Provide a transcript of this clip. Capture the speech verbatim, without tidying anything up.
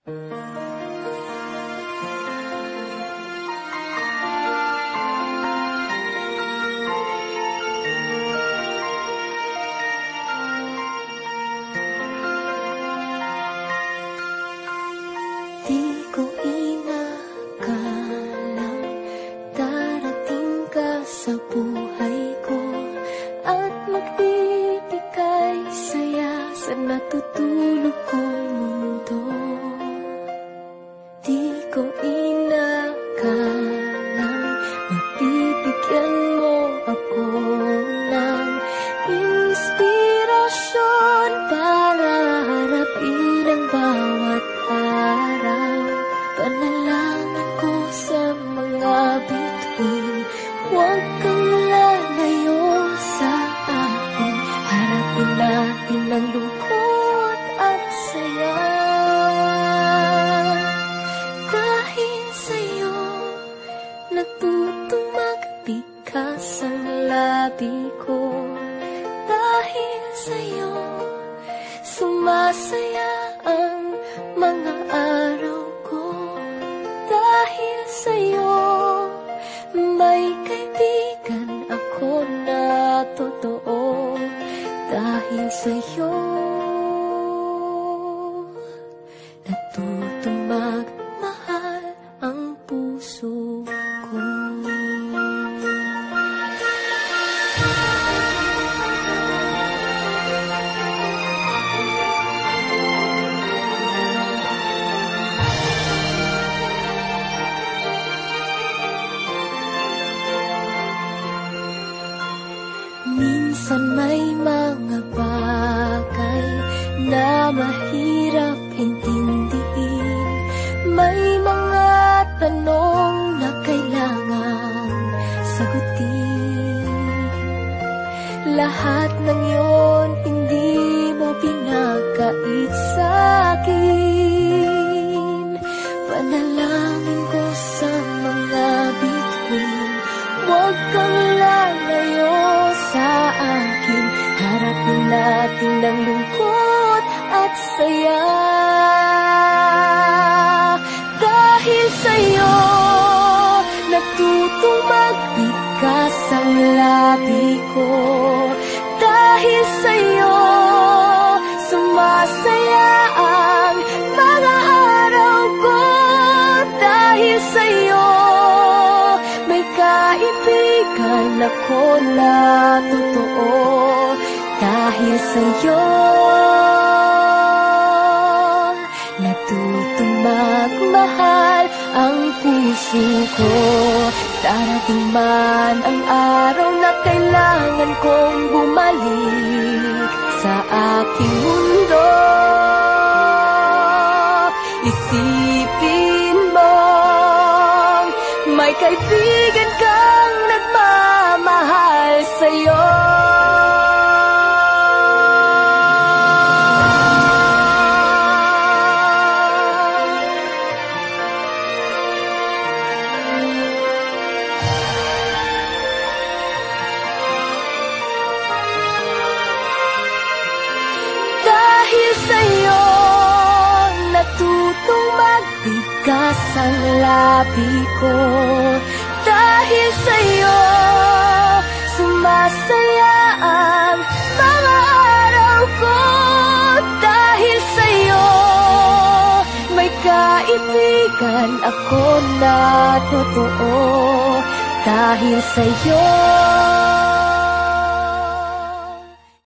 Di ko inakalang darating ka sa buhay ko at magbibigay saya sa natutulog kong mundo. Di ko inakalang mabibigyan mo ako ng inspirasyon para harapin ang bawat araw. Panalangin ko sa mga bituin, huwag kang lalayo sa akin. Harapin natin ang lungkot at saya. Dahil sa'yo natutong magtikas ang labi ko. Dahil sa'yo sumasaya ang mga araw ko. Dahil sa'yo may kaibigan ako na totoo. Dahil sa'yo natutong magmahal ang puso ko. Minsan may mga bagay na mahirap intindihin. May mga tanong na kailangan sagutin. Lahat ng yon hindi mo pinagkait sa'kin. Panalangin ko sa mga bituin, huwag kang lalayo sa akin. Harapin natin ang lungkot at saya. Dahil sa'yo natutong magbigas ang labi ko. Dahil sa'yo sumasaya ang mga araw ko. Dahil sa'yo may kaibigan ako na totoo. Dahil sa'yo natutong magmahal ang puso ko. Darating man ang araw na kailangan kong bumalik sa aking mundo. Isipin mong may kaibigan kang nagmamahal sa'yo. Dahil sa'yo natutong magbigas ang labi ko. Dahil sa'yo sumasaya ang mga araw ko. Dahil sa'yo may kaibigan ako na totoo. Dahil sa'yo